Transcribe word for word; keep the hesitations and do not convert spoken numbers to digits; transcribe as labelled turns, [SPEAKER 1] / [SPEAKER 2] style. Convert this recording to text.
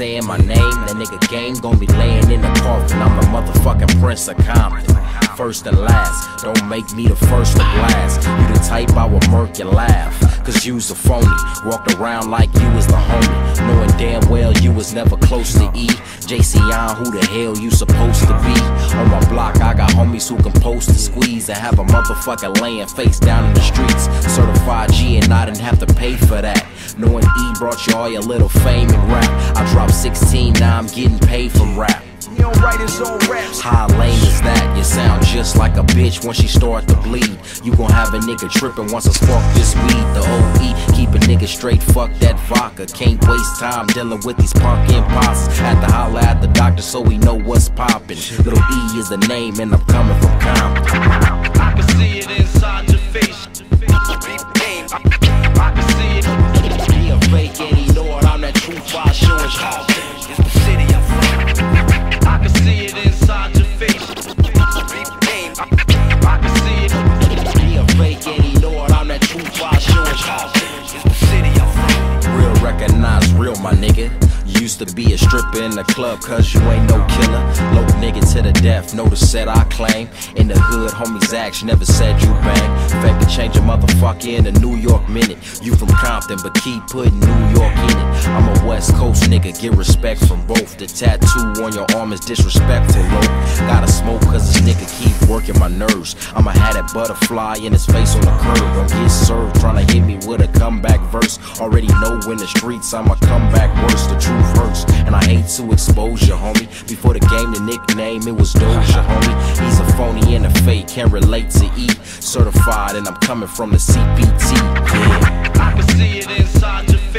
[SPEAKER 1] saying my name, that nigga game gon' be laying in the coffin. I'm the motherfucking Prince of Compton, first and last. Don't make me the first to blast. You the type I will murk your laugh, cause you's a phony. Walked around like you was the homie, knowing damn well you was never close to E. J C on, who the hell you supposed to be? On my block I got homies who can post and squeeze and have a motherfucker laying face down in the streets. Certified G and I didn't have to pay for that, knowing E brought you all your little fame and rap. I dropped sixteen, now I'm getting paid from rap.
[SPEAKER 2] He don't write his own raps.
[SPEAKER 1] How lame is that? You sound just like a bitch once she start to bleed. You gon' have a nigga trippin' once I spark this weed. The O E, keep a nigga straight, fuck that vodka. Can't waste time dealing with these punk imposters. Had to holler at the doctor so we know what's poppin'. Little E is the name and I'm coming from Compton.
[SPEAKER 2] I can see it inside your face. I can see it.
[SPEAKER 1] He a fake and he know it. I'm that true fire showing Compton.
[SPEAKER 2] It's the city I'm from. I can see it inside your face. I can see it.
[SPEAKER 1] He a fake and he know it. I'm that true fire showing Compton.
[SPEAKER 2] It's the city I'm from.
[SPEAKER 1] Real recognize real, my nigga. Used to be a stripper in the club cause you ain't no killer. Low nigga to the death, know the set I claim. In the hood, homies action never said you bang. Fact to change a motherfucker in a New York minute. You from Compton but keep putting New York in it. I'm a West Coast nigga, get respect from both. The tattoo on your arm is disrespectful, low. Gotta smoke cause this nigga keep working my nerves. I'ma have that butterfly in his face on the curb. Don't get served tryna hit me with a comeback verse. Already know in the streets I'ma come back worse. The truth hurts, and I hate to expose you, homie. Before the game, the nickname, it was Doja, homie. He's a phony and a fake, can't relate to E. Certified, and I'm coming from the C P T, yeah.
[SPEAKER 2] I can see it inside your face.